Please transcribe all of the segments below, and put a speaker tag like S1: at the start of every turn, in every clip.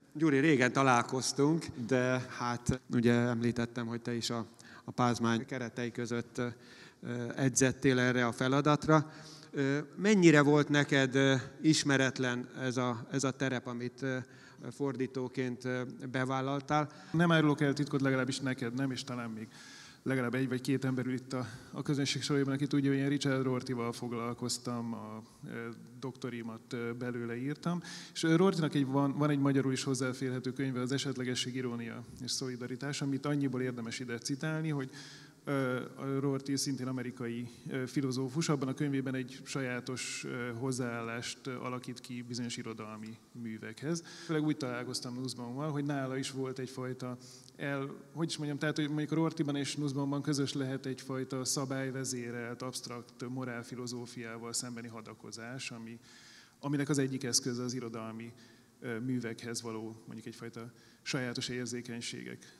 S1: Gyuri, régen találkoztunk, de hát ugye említettem, hogy te is a Pázmány keretei között edzettél erre a feladatra. Mennyire volt neked ismeretlen ez a terep, amit fordítóként bevállaltál?
S2: Nem árulok el titkot, legalábbis neked nem, és talán még legalább egy vagy két ember ül itt a közönség sorában, aki tudja, hogy én Richard Rortyval foglalkoztam, a doktorimat belőle írtam. És Rortynak van egy magyarul is hozzáférhető könyve, az Esetlegesség, irónia és szolidaritás, amit annyiból érdemes ide citálni, hogy Rorty szintén amerikai filozófus, abban a könyvében egy sajátos hozzáállást alakít ki bizonyos irodalmi művekhez. Főleg úgy találkoztam Nussbaummal, hogy nála is volt egyfajta tehát hogy mondjuk Rortyban és Nussbaumban közös lehet egyfajta szabályvezérelt, absztrakt morálfilozófiával szembeni hadakozás, aminek az egyik eszköze az irodalmi művekhez való mondjuk egyfajta sajátos érzékenységek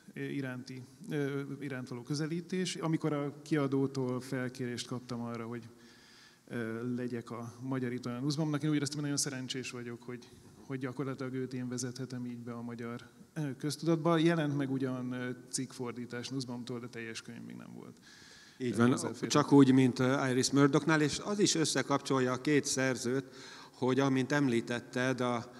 S2: iránt való közelítés. Amikor a kiadótól felkérést kaptam arra, hogy legyek a magyarítója Nussbaumnak, én úgy éreztem, hogy nagyon szerencsés vagyok, hogy gyakorlatilag őt én vezethetem így be a magyar köztudatba. Jelent meg ugyan cikkfordítás Nussbaumtól, de teljes könyv még nem volt.
S1: Így van, csak úgy, mint Iris Murdochnál, és az is összekapcsolja a két szerzőt, hogy amint említetted,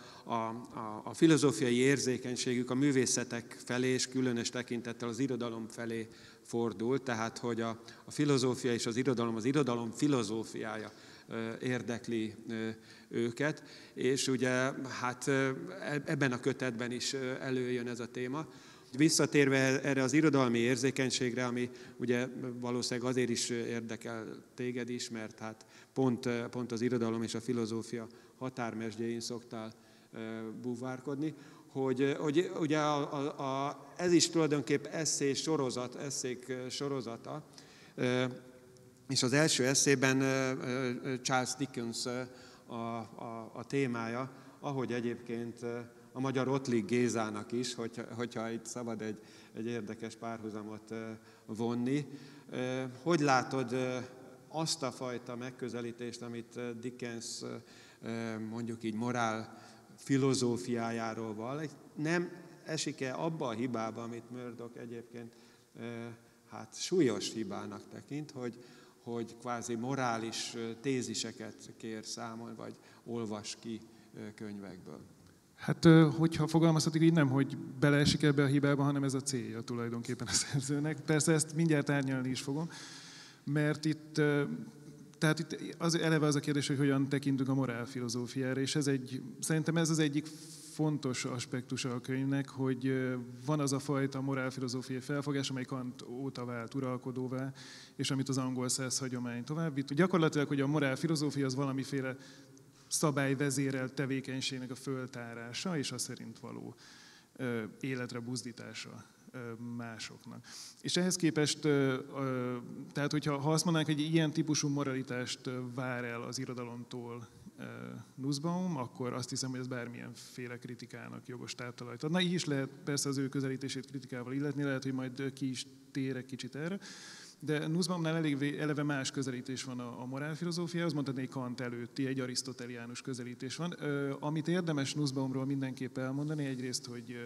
S1: a filozófiai érzékenységük a művészetek felé, és különös tekintettel az irodalom felé fordult, tehát hogy a filozófia és az irodalom filozófiája érdekli őket, és ugye hát ebben a kötetben is előjön ez a téma. Visszatérve erre az irodalmi érzékenységre, ami ugye valószínűleg azért is érdekel téged is, mert hát pont az irodalom és a filozófia határmesdjén szoktál búvárkodni, hogy ugye ez is tulajdonképp esszék sorozata, és az első esszében Charles Dickens a témája, ahogy egyébként a magyar Ottlik Gézának is, hogyha itt szabad egy érdekes párhuzamot vonni. Hogy látod azt a fajta megközelítést, amit Dickens mondjuk így morál filozófiájáról val? Nem esik-e abba a hibába, amit Murdoch egyébként hát súlyos hibának tekint, hogy kvázi morális téziseket kér számon, vagy olvas ki könyvekből?
S2: Hát, hogyha fogalmazhatik így, nem, hogy beleesik ebbe a hibába, hanem ez a célja tulajdonképpen a szerzőnek. Persze ezt mindjárt árnyalni is fogom, mert itt eleve az a kérdés, hogy hogyan tekintünk a morálfilozófiára, és szerintem ez az egyik fontos aspektusa a könyvnek, hogy van az a fajta morálfilozófiai felfogás, amely Kant óta vált uralkodóvá, és amit az angol száz hagyomány továbbít. Gyakorlatilag, hogy a morálfilozófia az valamiféle szabályvezérelt tevékenységnek a föltárása, és az szerint való életre buzdítása másoknak. És ehhez képest, tehát hogyha azt mondanánk, hogy ilyen típusú moralitást vár el az irodalomtól Nussbaum, akkor azt hiszem, hogy ez bármilyenféle kritikának jogos táptalajt ad. Így is lehet persze az ő közelítését kritikával illetni, lehet, hogy majd ki is térek kicsit erre. De Nussbaumnál eleve más közelítés van a morálfilozófiához, mondhatni, Kant előtti, egy arisztoteliánus közelítés van. Amit érdemes Nussbaumról mindenképp elmondani, egyrészt, hogy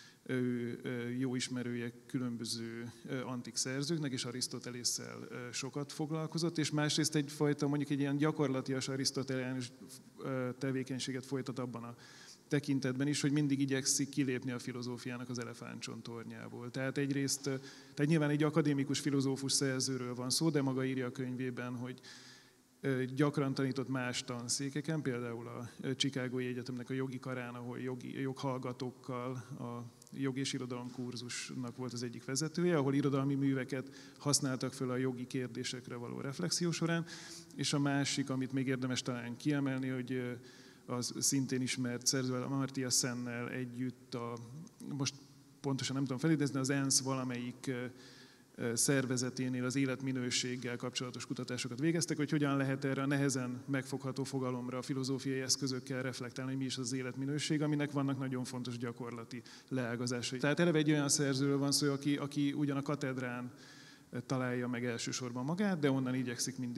S2: ő jó ismerője különböző antik szerzőknek, és Arisztotelésszel sokat foglalkozott, és másrészt egyfajta, mondjuk egy ilyen gyakorlatias arisztoteliánus tevékenységet folytat abban a tekintetben is, hogy mindig igyekszik kilépni a filozófiának az elefántcsontornyából. Tehát nyilván egy akadémikus filozófus szerzőről van szó, de maga írja a könyvében, hogy gyakran tanított más tanszékeken, például a Chicagói Egyetemnek a jogi karán, ahol joghallgatókkal a jog és irodalom kurzusnak volt az egyik vezetője, ahol irodalmi műveket használtak föl a jogi kérdésekre való reflexió során, és a másik, amit még érdemes talán kiemelni, hogy az szintén ismert szerző, Amartya Sennel együtt, most pontosan nem tudom felidézni, az ENSZ valamelyik szervezeténél az életminőséggel kapcsolatos kutatásokat végeztek, hogy hogyan lehet erre a nehezen megfogható fogalomra a filozófiai eszközökkel reflektálni, hogy mi is az életminőség, aminek vannak nagyon fontos gyakorlati leágazásai. Tehát eleve egy olyan szerzőről van szó, aki ugyan a katedrán találja meg elsősorban magát, de onnan igyekszik mindig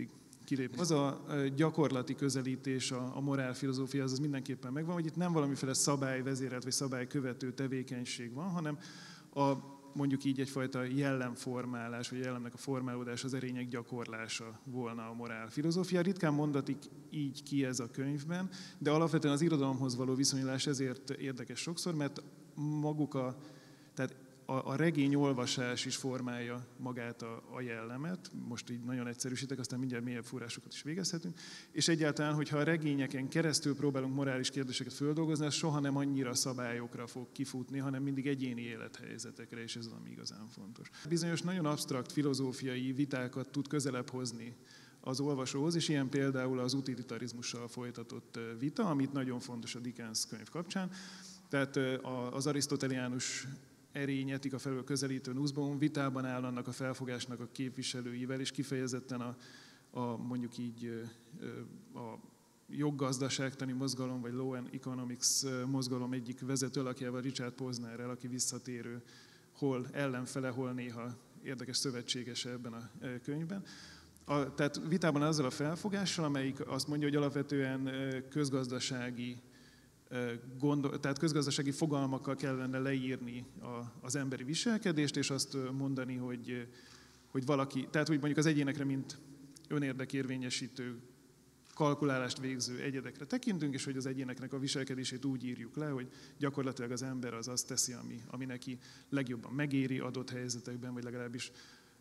S2: kilépni. Az a gyakorlati közelítés a morálfilozófia, az mindenképpen megvan, hogy itt nem valamiféle szabályvezérelt vagy szabálykövető tevékenység van, hanem mondjuk így egyfajta jellemformálás, vagy jellemnek a formálódás, az erények gyakorlása volna a morálfilozófia. Ritkán mondatik így ki ez a könyvben, de alapvetően az irodalomhoz való viszonyulás ezért érdekes sokszor, mert tehát a regény olvasás is formálja magát a jellemet, most így nagyon egyszerűsítek, aztán mindjárt mélyebb fúrásokat is végezhetünk, és egyáltalán, hogyha a regényeken keresztül próbálunk morális kérdéseket földolgozni, az soha nem annyira szabályokra fog kifutni, hanem mindig egyéni élethelyzetekre, és ez az, ami igazán fontos. Bizonyos nagyon absztrakt filozófiai vitákat tud közelebb hozni az olvasóhoz, és ilyen például az utilitarizmussal folytatott vita, amit nagyon fontos a Dickens könyv kapcsán. Tehát az arisztoteliánus erény-etika felől közelítő Nussbaum vitában áll annak a felfogásnak a képviselőivel, és kifejezetten mondjuk így a joggazdaságtani mozgalom, vagy law and economics mozgalom egyik vezető alakjával, Richard Posnerrel, aki visszatérő, hol ellenfele, hol néha érdekes szövetségese ebben a könyvben. Tehát vitában azzal a felfogással, amelyik azt mondja, hogy alapvetően tehát közgazdasági fogalmakkal kellene leírni az emberi viselkedést, és azt mondani, hogy valaki, tehát hogy mondjuk az egyénekre, mint önérdekérvényesítő, kalkulálást végző egyedekre tekintünk, és hogy az egyéneknek a viselkedését úgy írjuk le, hogy gyakorlatilag az ember az azt teszi, ami neki legjobban megéri adott helyzetekben, vagy legalábbis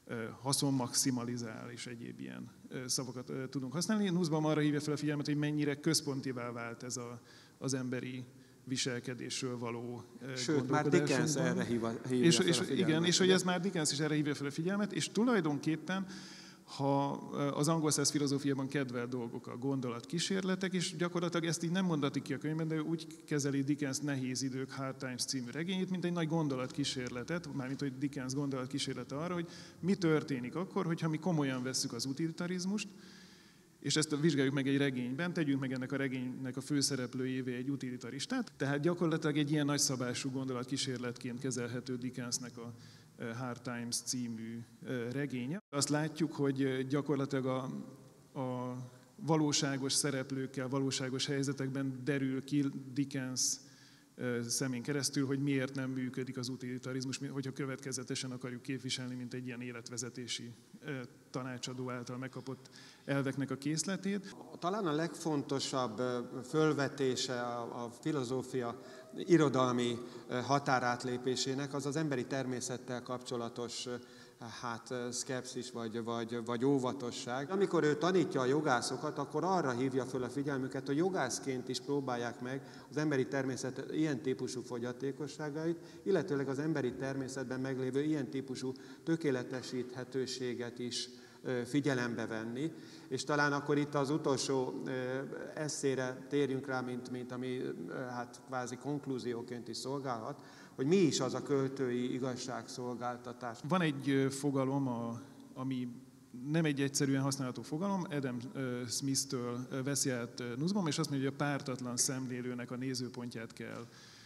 S2: haszonmaximalizál, és egyéb ilyen szavakat tudunk használni. Nussbaum arra hívja fel a figyelmet, hogy mennyire központivá vált ez az emberi viselkedésről való
S1: Sőt, már Dickens erre hívja fel a figyelmet.
S2: Igen, és hogy ez már Dickens is erre hívja fel a figyelmet, és tulajdonképpen, ha az angol száz filozófiában kedvelt dolgok a gondolatkísérletek, és gyakorlatilag ezt így nem mondatik ki a könyvben, de úgy kezeli Dickens Nehéz idők, Hard Times című regényét, mint egy nagy gondolatkísérletet, mármint hogy Dickens gondolatkísérlete arra, hogy mi történik akkor, hogyha mi komolyan vesszük az utilitarizmust, és ezt vizsgáljuk meg egy regényben, tegyünk meg ennek a regénynek a főszereplőjévé egy utilitaristát. Tehát gyakorlatilag egy ilyen nagyszabású gondolatkísérletként kezelhető Dickensnek a Hard Times című regénye. Azt látjuk, hogy gyakorlatilag a valóságos szereplőkkel, valóságos helyzetekben derül ki Dickens szemén keresztül, hogy miért nem működik az utilitarizmus, hogyha következetesen akarjuk képviselni, mint egy ilyen életvezetési tanácsadó által megkapott elveknek a készletét.
S1: Talán a legfontosabb fölvetése a filozófia irodalmi határátlépésének az emberi természettel kapcsolatos szkepszis vagy óvatosság. Amikor ő tanítja a jogászokat, akkor arra hívja föl a figyelmüket, hogy jogászként is próbálják meg az emberi természet ilyen típusú fogyatékosságait, illetőleg az emberi természetben meglévő ilyen típusú tökéletesíthetőséget is figyelembe venni, és talán akkor itt az utolsó esszére térjünk rá, mint ami kvázi konklúzióként is szolgálhat, hogy mi is az a költői igazságszolgáltatás.
S2: Van egy fogalom, ami nem egy egyszerűen használható fogalom, Adam Smith-től veszi át Nussbaum, és azt mondja, hogy a pártatlan szemlélőnek a nézőpontját kell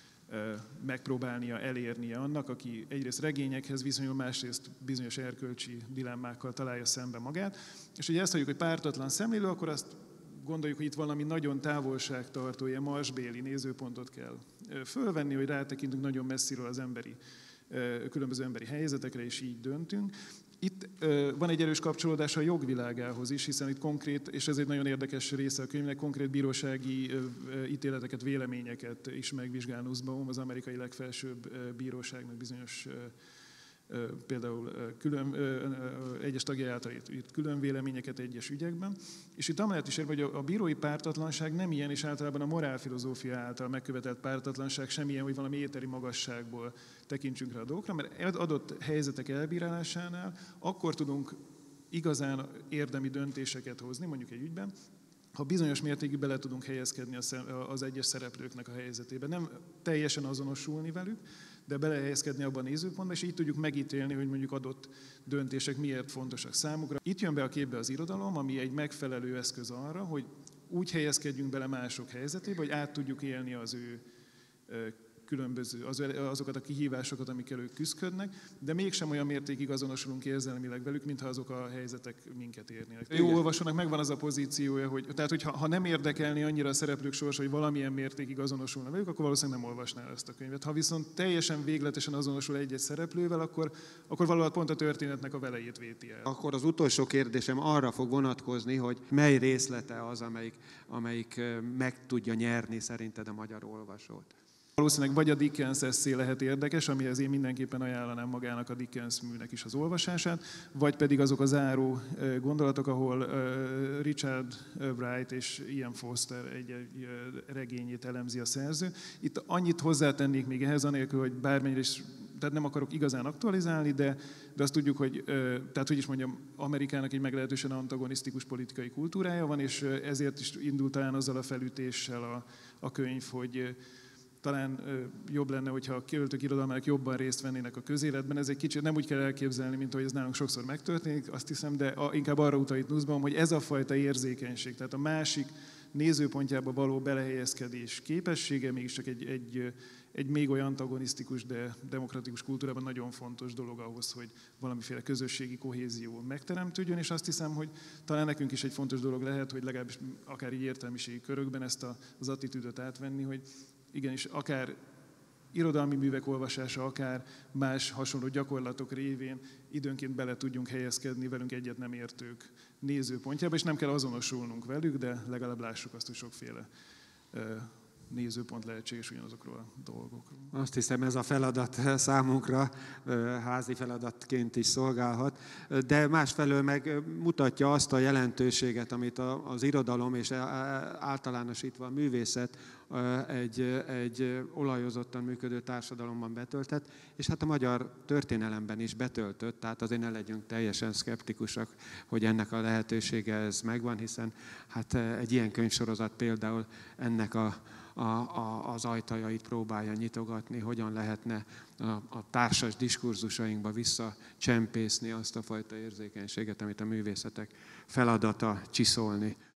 S2: megpróbálnia elérnie annak, aki egyrészt regényekhez viszonyul, másrészt bizonyos erkölcsi dilemmákkal találja szembe magát. És ugye ezt halljuk, hogy pártatlan szemlélő, akkor azt gondoljuk, hogy itt valami nagyon távolságtartó, ilyen marsbéli nézőpontot kell fölvenni, hogy rátekintünk nagyon messziről az különböző emberi helyzetekre, és így döntünk. Itt van egy erős kapcsolódás a jogvilágához is, hiszen itt konkrét, és ez egy nagyon érdekes része a könyvnek, konkrét bírósági ítéleteket, véleményeket is megvizsgál Nussbaum, az amerikai legfelsőbb bíróságnak bizonyos például egyes tagjai által írt külön véleményeket egyes ügyekben. És itt amellett is érve, hogy a bírói pártatlanság nem ilyen, és általában a morálfilozófia által megkövetelt pártatlanság sem ilyen, hogy valami éteri magasságból tekintsünk rá a dolgokra, mert adott helyzetek elbírálásánál akkor tudunk igazán érdemi döntéseket hozni, mondjuk egy ügyben, ha bizonyos mértékig bele tudunk helyezkedni az egyes szereplőknek a helyzetébe. Nem teljesen azonosulni velük, de belehelyezkedni abban a nézőpontba, és így tudjuk megítélni, hogy mondjuk adott döntések miért fontosak számukra. Itt jön be a képbe az irodalom, ami egy megfelelő eszköz arra, hogy úgy helyezkedjünk bele mások helyzetébe, hogy át tudjuk élni az ő különböző, azokat a kihívásokat, amikkel ők küzdködnek, de mégsem olyan mértékig azonosulunk érzelmileg velük, mintha azok a helyzetek minket érnének. Jó olvasónak megvan az a pozíciója, hogy tehát hogyha nem érdekelni annyira a szereplők sorsa, hogy valamilyen mértékig azonosulna velük, akkor valószínűleg nem olvasná ezt a könyvet. Ha viszont teljesen végletesen azonosul egy-egy szereplővel, akkor valóban pont a történetnek a velejét véti el.
S1: Akkor az utolsó kérdésem arra fog vonatkozni, hogy mely részlete az, amelyik meg tudja nyerni szerinted a magyar olvasót?
S2: Valószínűleg vagy a Dickens esszé lehet érdekes, amihez én mindenképpen ajánlanám magának a Dickens műnek is az olvasását, vagy pedig azok a záró gondolatok, ahol Richard Wright és Ian Foster egy regényét elemzi a szerző. Itt annyit hozzátennék még ehhez, anélkül, hogy bármennyire is, tehát nem akarok igazán aktualizálni, de azt tudjuk, hogy, tehát hogy is mondjam, Amerikának egy meglehetősen antagonisztikus politikai kultúrája van, és ezért is indult talán azzal a felütéssel a könyv, hogy talán jobb lenne, hogyha a költők irodalmának jobban részt vennének a közéletben. Ez egy kicsit nem úgy kell elképzelni, mint ahogy ez nálunk sokszor megtörténik, azt hiszem, de inkább arra utal itt Nussbaum, hogy ez a fajta érzékenység, tehát a másik nézőpontjába való belehelyezkedés képessége mégiscsak egy még olyan antagonisztikus, de demokratikus kultúrában nagyon fontos dolog ahhoz, hogy valamiféle közösségi kohézió megteremtődjön, és azt hiszem, hogy talán nekünk is egy fontos dolog lehet, hogy legalábbis akár így értelmiségi körökben ezt az attitűdöt átvenni, hogy igenis, akár irodalmi művek olvasása, akár más hasonló gyakorlatok révén időnként bele tudjunk helyezkedni velünk egyet nem értők nézőpontjába, és nem kell azonosulnunk velük, de legalább lássuk azt, hogy sokféle nézőpont lehetséges ugyanazokról a dolgokról.
S1: Azt hiszem, ez a feladat számunkra házi feladatként is szolgálhat, de másfelől meg mutatja azt a jelentőséget, amit az irodalom és általánosítva a művészet egy olajozottan működő társadalomban betöltett, és hát a magyar történelemben is betöltött, tehát azért ne legyünk teljesen szkeptikusak, hogy ennek a lehetősége ez megvan, hiszen hát egy ilyen könyvsorozat például ennek az ajtajait próbálja nyitogatni, hogyan lehetne a társas diskurzusainkba visszacsempészni azt a fajta érzékenységet, amit a művészetek feladata csiszolni.